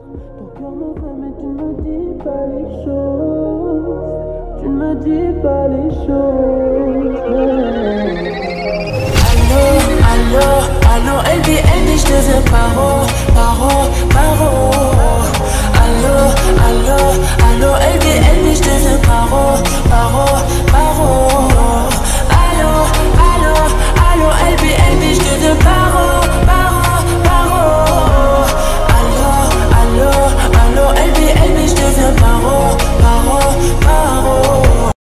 Ton cœur me fait, mais tu ne me dis pas les choses. Tu ne me dis pas les choses. Allô, allô, allô, LDN, je te veux paro, paro, paro. Allô,